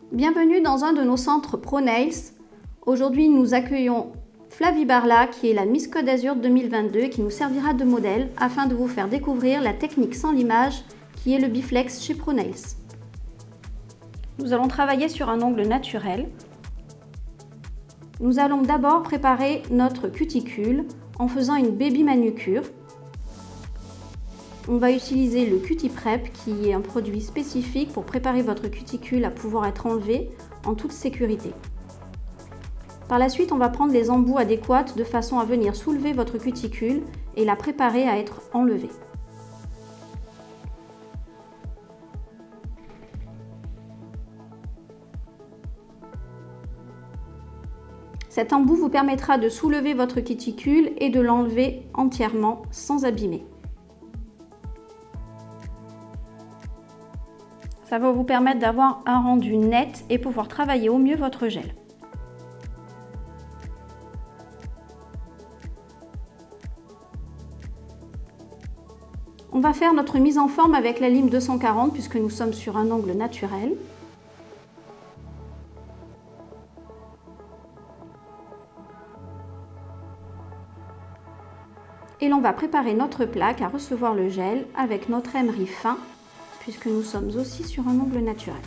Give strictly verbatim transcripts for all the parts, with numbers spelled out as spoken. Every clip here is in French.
Bienvenue dans un de nos centres ProNails. Aujourd'hui, nous accueillons Flavie Barla, qui est la Miss Côte d'Azur deux mille vingt-deux, qui nous servira de modèle afin de vous faire découvrir la technique sans limage qui est le biflex chez ProNails. Nous allons travailler sur un ongle naturel. Nous allons d'abord préparer notre cuticule en faisant une baby manucure. On va utiliser le Cutiprep, qui est un produit spécifique pour préparer votre cuticule à pouvoir être enlevée en toute sécurité. Par la suite, on va prendre les embouts adéquats de façon à venir soulever votre cuticule et la préparer à être enlevée. Cet embout vous permettra de soulever votre cuticule et de l'enlever entièrement sans abîmer. Ça va vous permettre d'avoir un rendu net et pouvoir travailler au mieux votre gel. On va faire notre mise en forme avec la lime deux cent quarante puisque nous sommes sur un ongle naturel. Et l'on va préparer notre plaque à recevoir le gel avec notre emery fin puisque nous sommes aussi sur un ongle naturel.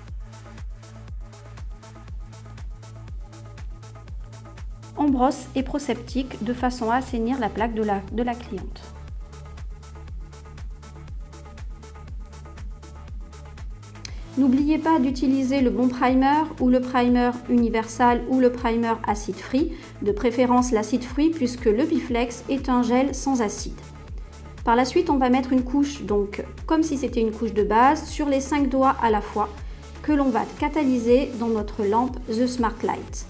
On brosse et proseptique de façon à assainir la plaque de la, de la cliente. N'oubliez pas d'utiliser le bon primer ou le primer universal ou le primer acide free, de préférence l'acide free puisque le biflex est un gel sans acide. Par la suite, on va mettre une couche, donc comme si c'était une couche de base, sur les cinq doigts à la fois, que l'on va catalyser dans notre lampe The Smart Light.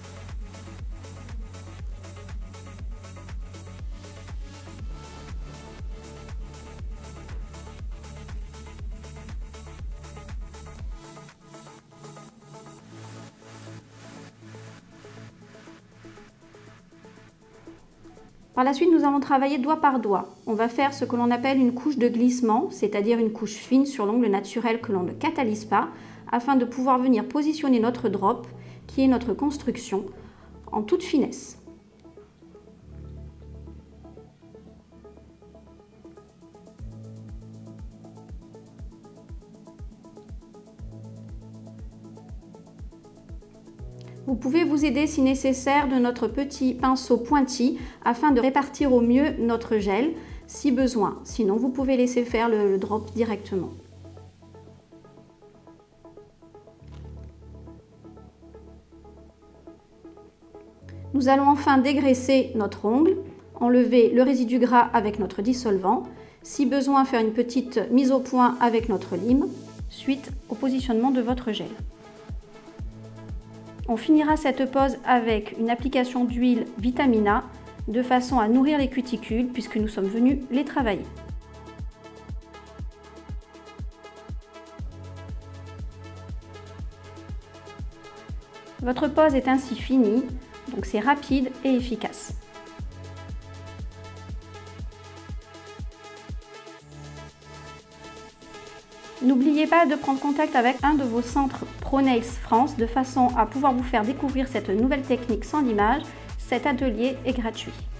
Par la suite, nous allons travailler doigt par doigt. On va faire ce que l'on appelle une couche de glissement, c'est-à-dire une couche fine sur l'ongle naturel que l'on ne catalyse pas, afin de pouvoir venir positionner notre drop, qui est notre construction, en toute finesse. Vous pouvez vous aider si nécessaire de notre petit pinceau pointi afin de répartir au mieux notre gel si besoin. Sinon, vous pouvez laisser faire le, le drop directement. Nous allons enfin dégraisser notre ongle, enlever le résidu gras avec notre dissolvant. Si besoin, faire une petite mise au point avec notre lime, suite au positionnement de votre gel. On finira cette pose avec une application d'huile Vitamina de façon à nourrir les cuticules puisque nous sommes venus les travailler. Votre pose est ainsi finie, donc c'est rapide et efficace. N'oubliez pas de prendre contact avec un de vos centres ProNails France de façon à pouvoir vous faire découvrir cette nouvelle technique sans limage. Cet atelier est gratuit.